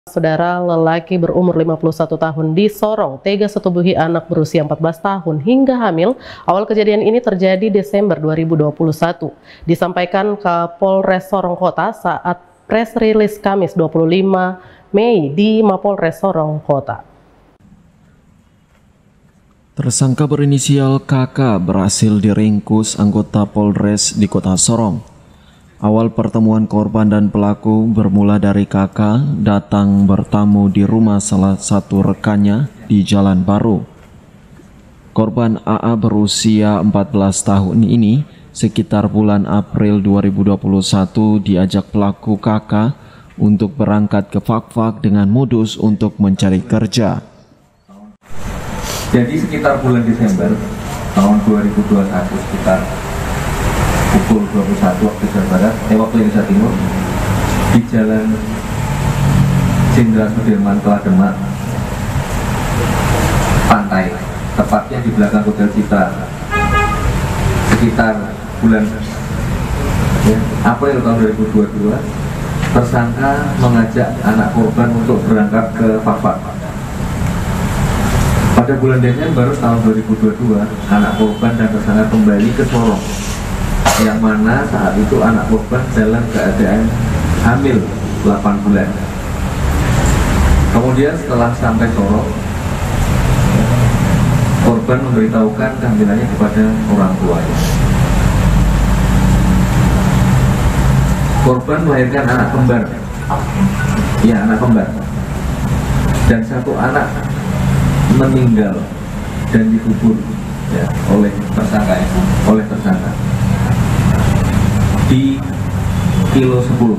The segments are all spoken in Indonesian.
Saudara, lelaki berumur 51 tahun di Sorong tega setubuhi anak berusia 14 tahun hingga hamil. Awal kejadian ini terjadi Desember 2021. Disampaikan Kapolres Sorong Kota saat press release Kamis 25 Mei di Mapolres Sorong Kota. Tersangka berinisial KK berhasil diringkus anggota Polres di Kota Sorong. Awal pertemuan korban dan pelaku bermula dari KK datang bertamu di rumah salah satu rekannya di Jalan Baru. Korban AA berusia 14 tahun ini sekitar bulan April 2021 diajak pelaku KK untuk berangkat ke Fak-Fak dengan modus untuk mencari kerja. Jadi sekitar bulan Desember tahun 2021 sekitar pukul 21 waktu Indonesia Barat, waktu Indonesia Timur di Jalan Jenderal Sudirman Kelademak Pantai, tepatnya di belakang Hotel Citra, sekitar bulan April tahun 2022, tersangka mengajak anak korban untuk berangkat ke Fak-Fak. Pada bulan Desember tahun 2022, anak korban dan tersangka kembali ke Sorong, yang mana saat itu anak korban dalam keadaan hamil 8 bulan. Kemudian setelah sampai Sorong, korban memberitahukan kehamilannya kepada orang tuanya. Korban melahirkan anak kembar, ya anak kembar, dan satu anak meninggal dan dikubur ya, oleh tersangka di kilo 10.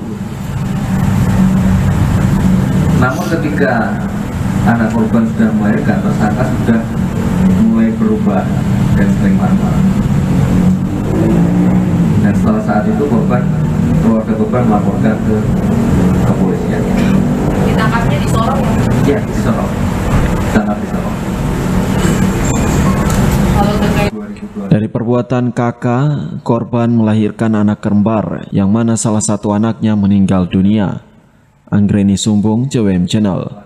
Namun ketika anak korban sudah melahirkan, tersangka sudah mulai berubah dan sering marah-marah. Dan setelah saat itu keluarga korban melaporkan ke kepolisian. Ditangkapnya di Sorong ya? Ya, di Sorong. Tangkap di Sorong. Dari perbuatan KK, korban melahirkan anak kembar yang mana salah satu anaknya meninggal dunia. Anggreni Sumbung, JWM Channel.